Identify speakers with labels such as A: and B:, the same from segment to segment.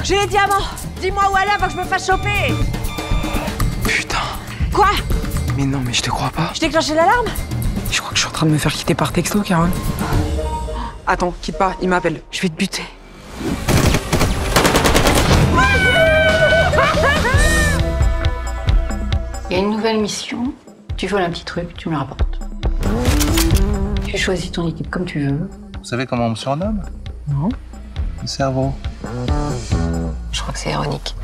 A: J'ai les diamants. Dis-moi où aller avant que je me fasse choper.
B: Putain.
A: Quoi?
B: Mais non, mais je te crois pas.
A: Je déclenché l'alarme?
B: Je crois que je suis en train de me faire quitter par texto, Carole. Attends, quitte pas, il m'appelle. Je vais te buter.
C: Il y a une nouvelle mission. Tu voles un petit truc, tu me le rapportes. Tu choisis ton équipe comme tu veux.
D: Vous savez comment on me surnomme?
B: Non.
D: Le cerveau.
C: Je crois que c'est ironique.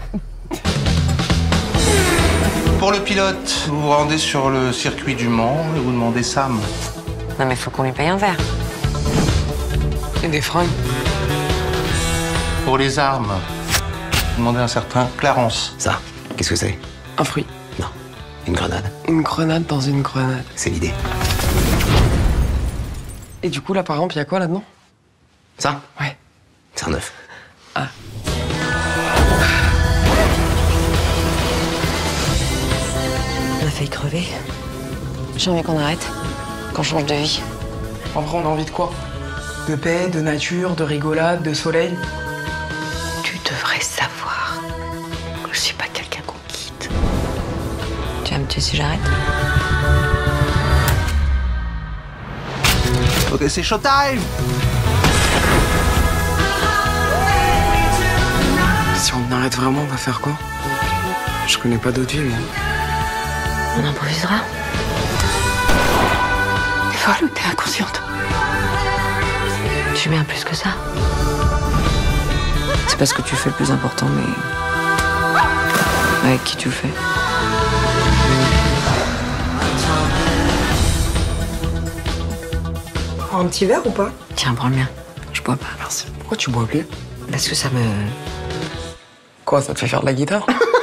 D: Pour le pilote, vous vous rendez sur le circuit du Mans et vous demandez Sam.
A: Non mais faut qu'on lui paye un verre.
B: Et des fringues.
D: Pour les armes, vous demandez un certain Clarence.
E: Ça, qu'est-ce que c'est?
B: Un fruit.
E: Non, une grenade.
B: Une grenade dans une grenade.
E: C'est l'idée.
B: Et du coup, là, par exemple, il y a quoi là-dedans?
E: Ça?
B: Ouais.
E: C'est un œuf.
B: Ah.
A: On a failli crever. J'ai envie qu'on arrête. Qu'on change de vie.
B: En vrai, on a envie de quoi? De paix, de nature, de rigolade, de soleil.
C: Tu devrais savoir que je suis pas quelqu'un qu'on quitte.
A: Tu vas me tuer si j'arrête?
D: Ok, c'est showtime!
B: Si on arrête vraiment, on va faire quoi? Je connais pas d'autre vie, moi.
C: On improvisera. T'es folle ou t'es inconsciente?
A: Tu mets un plus que ça. C'est parce que tu fais le plus important, mais... avec qui tu le fais?
B: Un petit verre ou pas?
A: Tiens, prends le mien. Je bois pas.
B: Merci. Pourquoi tu bois plus?
A: Parce que ça me...
B: Quoi, ça te fait faire de la guitare?